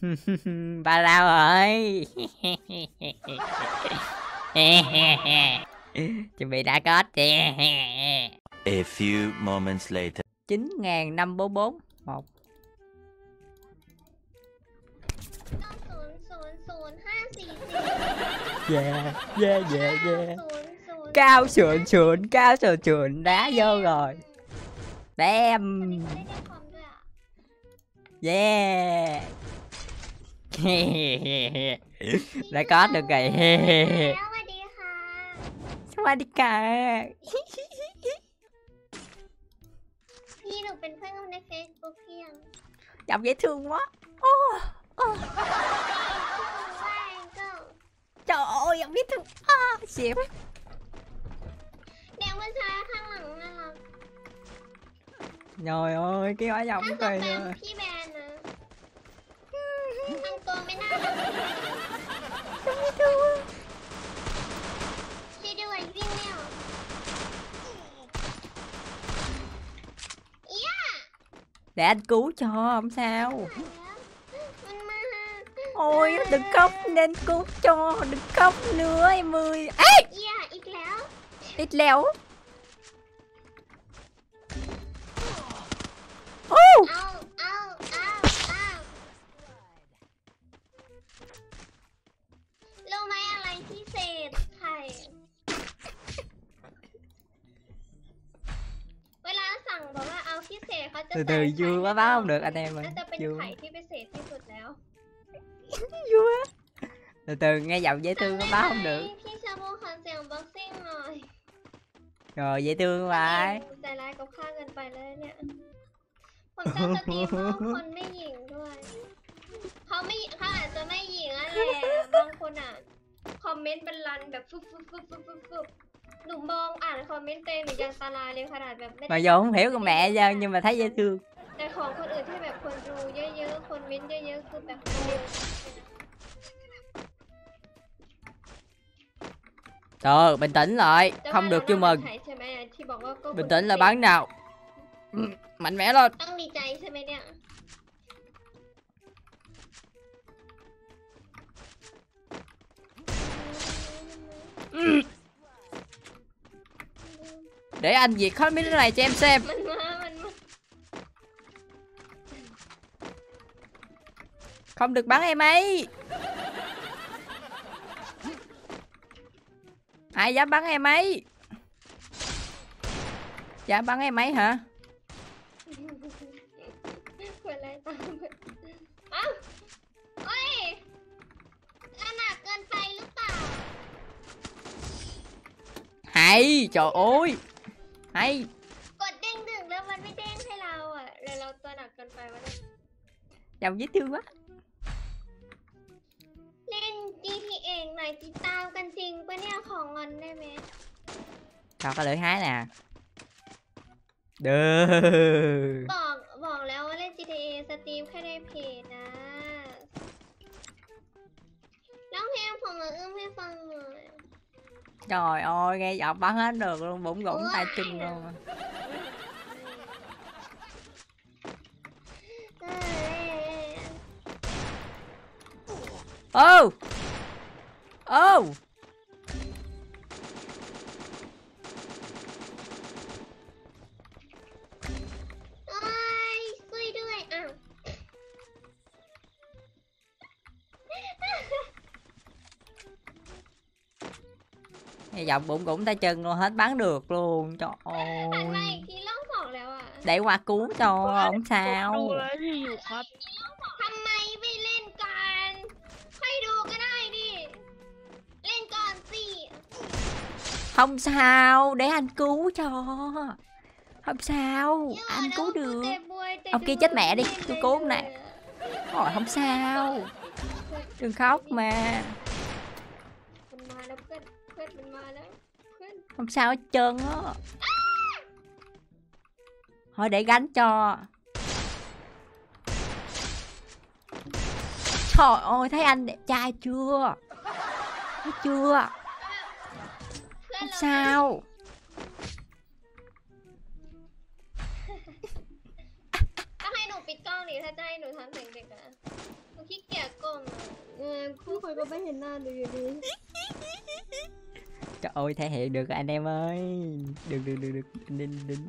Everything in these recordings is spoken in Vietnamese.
Ba đâu rồi? Chuẩn bị đã có kìa. A few moments later. 9.544 1. 00054. Yeah. Cao sườn đá vô rồi. Damn. Yeah. Đã có được rồi.สวัสดีค่ะพี่หนูเป็นเพื่อนกันใน Facebook เพียง Giọng dễ thương quá. Trời ơi, giọng dễ thương. Xỉu. เด็กผู้ชายข้างหลังน่ารัก Trời ơi, cái hóa giọng ถ้า của สแป tôi ม rồi. พี่แบนนะทำตัวไม่น่ารัก Giọng dễ thương quá. ช่วยด้วยวิ่งไม่ออก Để anh cứu cho, không sao. มันมา Ôi, đừng khóc nên cứu cho. Đừng khóc nữa em ơi. Ê, เอี้ยอีกแล้ว ít leo. เอารู้ไหมอะไรพิเศษไข่เวลาสั่งบอกว่าเอาพิเศษเขาจะ Từ ใส่ từ ไข่ vui quá báo không được anh em น่า ơi. จะเป็น Vui. ไข่ที่พิเศษที่สุดแล้ว Vui á. Từ từ nghe giọng dễ thương quá báo không được. พี่ชาบูขอเสียงบ็อกซิ่งหน่อย Rồi dễ thương vậy. ใจร้ายกับข้าเกินไปแล้วเนี่ยผมจะสตรีมว่าคนไม่หญิงด้วยเขาอาจจะไม่หญิงอะไรบางคนอ่ะคอมเมนต์เป็นรันแบบฟึบหนูมองอ่านคอมเมนต์เต็มหนูยังตาลายเลยขนาดแบบไม่ Mà dù không hiểu con mẹ giờ nhưng mà thấy dễ thương. แต่ของคนอื่นที่แบบคนดูเยอะๆคนเม้นต์เยอะๆคือแบบ Trời, bình tĩnh lại, แต่ว่า không được chưa เรา mừng. ใช่ใช่ไหมที่บอกว่าก็ Bình tĩnh là bán nào. Mạnh mẽ lên. ต้องดีใจใช่ไหมเนี่ย Để anh diệt hết mấy đứa này cho em xem. มันมา Không được bắn em ấy. Ai dám bắn em ấy? Dám bắn em ấy hả? เปิดอะไรตามเอ้าโอ้ยหนักเกินไปหรือเปล่า Hay, trời ơi. Hay. กดเด้งดึงแล้วมันไม่เด้งให้เราอ่ะเลยเราตัวหนักเกินไปวะเนี่ย Giọng dễ thương quá. เล่น GTA หน่อยติดตามกันจริงปะเนี่ยของงอนได้ไหม Cho cái lưỡi hái nè. Được. บอกแล้วว่าเล่น GTA สตรีมแค่ในเพจนะร้องเพลงผมมาอึ้มให้ฟังหน่อย Trời ơi, nghe giọng bắn hết được luôn, bụng rủng tay chân luôn. เอ้ย Ô. Ô. โอ้ยช่วยด้วยอ้าว Nghe giọng bụng rủng tay chân luôn, hết bắn được luôn. Trời หันมา ơi. อีกทีร้องสองแล้วอ่ะ Để qua cứu cho, không sao. ดูเลยที่อยู่ครับทำไมไม่เล่นกันให้ดูก็ได้ดิเล่นก่อนสิ Không sao, để anh cứu cho. Không sao, เยอะ anh แล้ว cứu กู được. เตะบวยเตะ Ông kia chết mẹ đi, tôi cứu ông này. Rồi, không sao. Đừng khóc mà. มันมาแล้วเพื่อนมันมาแล้วเพื่อน Không sao hết trơn á. Thôi để gánh cho. Trời ơi, thấy anh đẹp trai chưa? Thấy chưa? เพื่อน Không เรา sao. ก็ให้หนูปิดกล้องดิถ้าจะให้หนูทำเสียงเด็กอะหนูขี้เกียจคู่คนก็ไม่เห็นหน้าหนูอยู่ดี Trời ơi thể hiện được anh em ơi. Được đinh.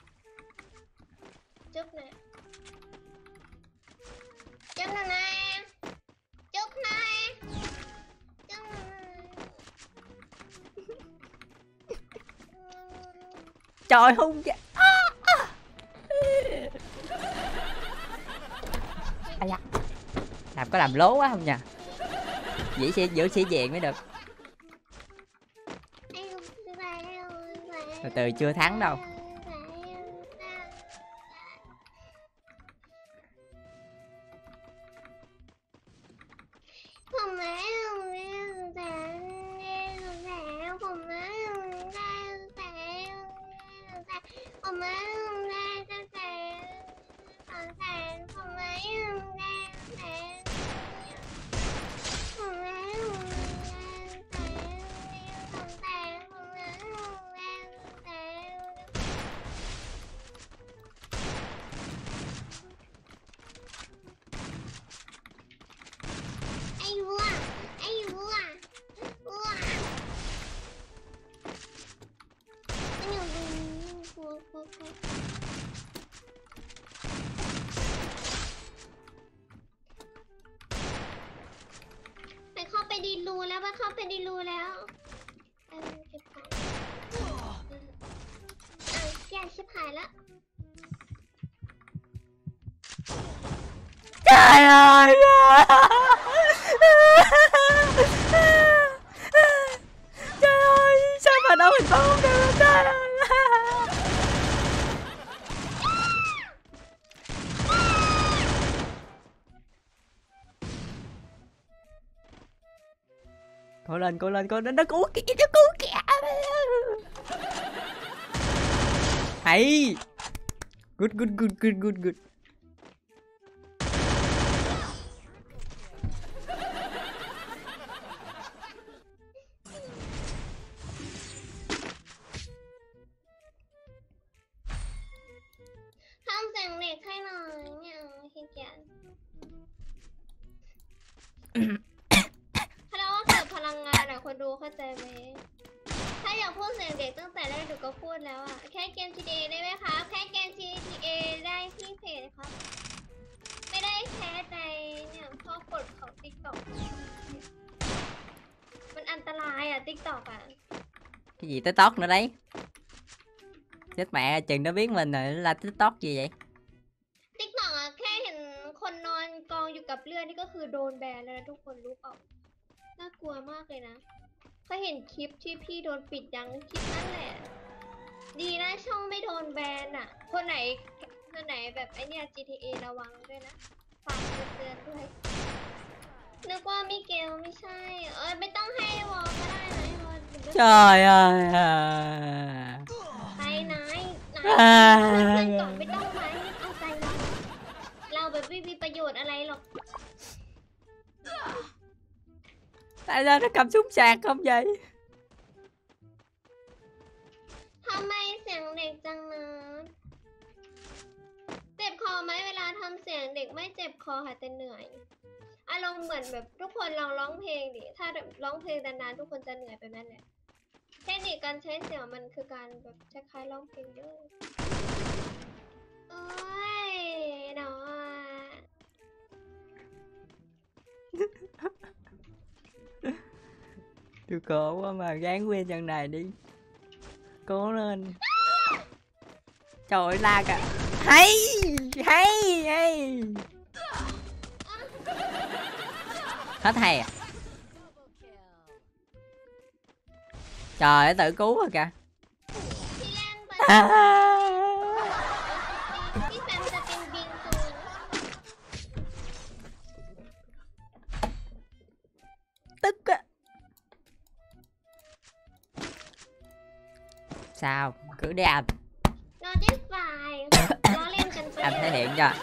จุ๊บหน่อยจุ๊บหน่อยนะจุ๊บหน่อยจุ๊บหน่อย Trời hung cha. À da. Làm có làm lố quá không nhỉ? Vậy sẽ giữ sĩ diện mới được. Từ từ chưa thắng đâu. đi lùaแล้วว่าเข้าไปดีรูแล้วเก็บของแย่ชิบหายละ Trời ơi. Trời ơi, sao mà đâu mình bắn không được trời ơi. Cố lên, nó cứu kìa, hay. Good. ทำเสียงเด็กให้หน่อยเนี่ยขี้เกียจถ้าเราว่าเกิดพลังงานอะคนดูเข้าใจไหมถ้าอยากพูดเสียงเด็กตั้งแต่แรกหนูก็พูดแล้วอะแค่เกม GTA ได้ไหมคะแค่เกม GTA ได้ที่เพจครับไม่ได้แค่ในเนี่ยข้อกฎของ TikTok มันอันตรายอะ TikTok อะ Cái gì TikTok nữa đấy. Chết mẹ, chừng nó biết mình rồi, nó là TikTok gì vậy? TikTok อะแค่เห็นคนนอนกองอยู่กับเลือดนี่ก็คือโดนแบนแล้วนะทุกคนรู้เปล่าน่ากลัวมากเลยนะเคยเห็นคลิปที่พี่โดนปิดยังคลิปนั่นแหละดีนะช่องไม่โดนแบนอะคนไหนแบบไอเนี่ย GTA ระวังด้วยนะฝากเตือนด้วยนึกว่ามิเกลไม่ใช่ไม่ต้องให้วอลก็ได้นะวอล Trời ơi. ไปไหนเพื่อนก่อนไม่ต้องไหมเอาใจเราแบบไม่มีประโยชน์อะไรหรอก Tại sao nó cầm súng sạc không vậy? ทำไมเสียงเด็กจังนะเจ็บคอไหมเวลาทำเสียงเด็กไม่เจ็บคอค่ะแต่เหนื่อยอารมณ์เหมือนแบบทุกคนลองร้องเพลงดิถ้าร้องเพลงนานๆทุกคนจะเหนื่อยไปนั่นแหละเทคนิคการใช้เสียงมันคือการแบบคล้ายๆร้องเพลงด้วยโอ้ยเนาะ Tôi cố quá mà gán quên trận này đi. Cố lên. Trời ơi lag à. Hay. Hết hay à? Trời ơi tự cứu rồi kìa. พี่แฟมจะเป็นบิงซู Tức á. Sao? Cứ đi anh. นอนได้ฝ่ายล้อเล่นกันไป Anh thể hiện cho.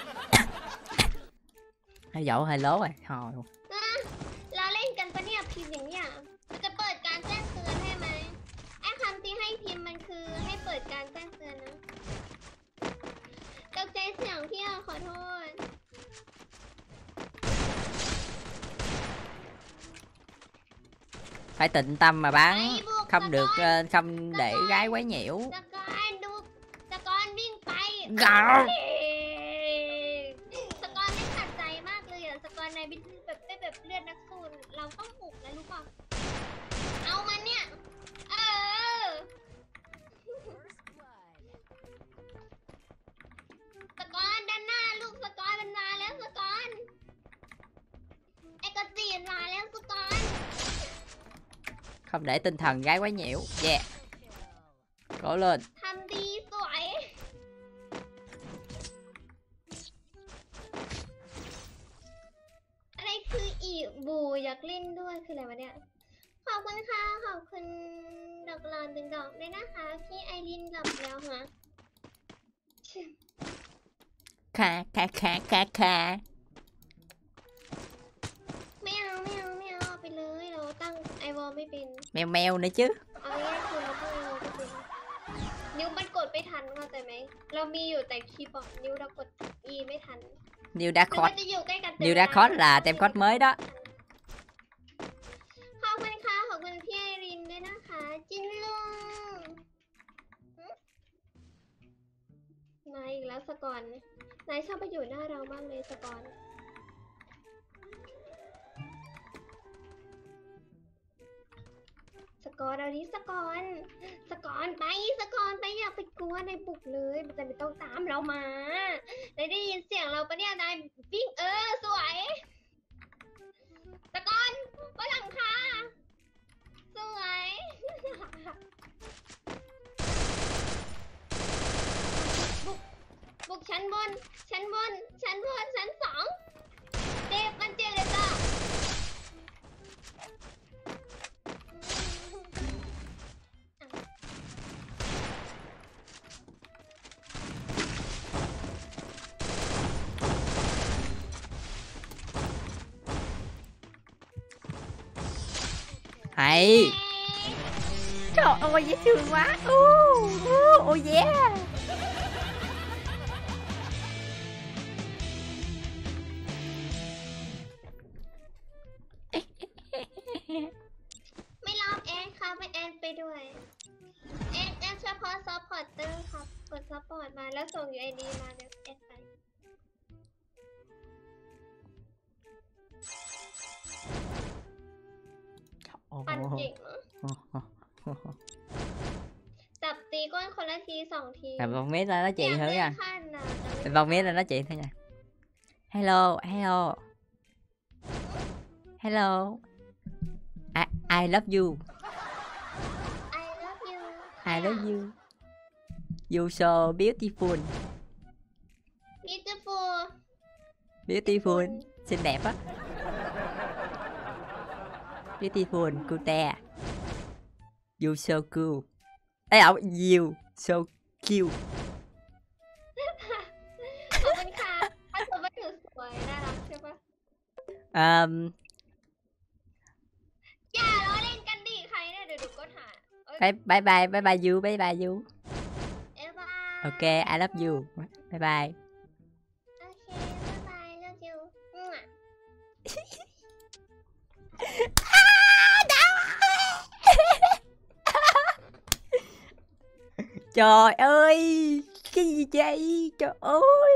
Hay dẫu hay lố rồi. Hồi. ล้อเล่นกันปะเนี่ยพิมพ์อย่างเนี้ยมันจะเปิดการแจ้งเตือนให้ไหมไอ้คำที่ให้พิมพ์มันคือให้เปิดการแจ้งเตือนนะตกใจเสียงพี่ขอโทษ Phải tịnh tâm mà bắn. Hãy buộc Không được Scott. không để Scott. gái quấy nhiễu. สกอนดูสกอนวิ่งไป Gào. สกอนไม่ขัดใจมากเลยอ่ะสกอนนายเป็นแบบเลือดนักสู้เราต้องบุกนะรู้ป่ะเอามันเนี่ยสกอนด้านหน้าลูกสกอนมันมาแล้วสกอนไอ้กระจีนมาแล้วสกอน Không để tinh thần gái quấy nhiễu. Yeah. Cố lên. ทำดีสวยอะไรคืออีบูอยากเล่นด้วยคืออะไรวะเนี่ยขอบคุณค่ะขอบคุณดอกหลอนดึงดอกด้วยนะคะพี่ไอรินกลับแล้วฮะ Kha kha kha kha kha. ไม่เอาไปเลยเราตั้งไอวอลไม่เป็น Mèo mèo nữa chứ. เอาง่ายๆคือเราตั้งไอวอลไม่เป็นนิ้วมันกดไม่ทันเข้าใจไหมเรามีอยู่แต่คีย์บอร์ดนิ้วเรากด E ไม่ทัน New đã คือ khót. มันจะอยู่ใกล้กัน New đã khót là tem code mới đó. ขอบคุณค่ะขอบคุณพี่ไอรินด้วยนะคะจินลุงนายอีกแล้วสกอนนายชอบไปอยู่หน้าเรามากเลยสกอนเอาดิสกอนไปอย่าไปกลัวนายบุกเลยมันจะไม่ต้องตามเรามานายได้ยินเสียงเราปะเนี่ยนายวิ่งสวยสกอนบนหลังคาสวยบุกชั้นบนชั้นสองเจ็บมันเจ็บเลยจ้ะ Hay. Trời ơi dễ thương quá. Oh yeah. ไม่รับแอนครับแอนไปด้วยแอนเฉพาะซัพพอร์ตเตอร์ครับกดซัพพอร์ตมาแล้วส่ง UID มาเดี๋ยวแอนไปปั่นเก่งเนอะจับตีก้นคนละที2 ที Là vòng mét là nó chị อยาก thử เล่น nha. ขั้นนะแต่ไม่ Vòng mét là nó chị thử nha. Hello. Hello. I love you. I love you I love you. You so beautiful. Beautiful. Xinh đẹp á. Beautiful, cute. You so cool. Ê ổng, you so cute. ขอบคุณค่ะถ้าเธอว่าหนูสวยน่ารักใช่ปะ อย่าล้อเล่นกันดิใครเนี่ยเดี๋ยวดูก็ถ่าย Bye bye you. Bye bye you. เอ้ยบาย Okay, I love you. Bye bye. โอเคบายเลิกอยู่มั่ว Trời ơi. Cái gì vậy? Trời ơi.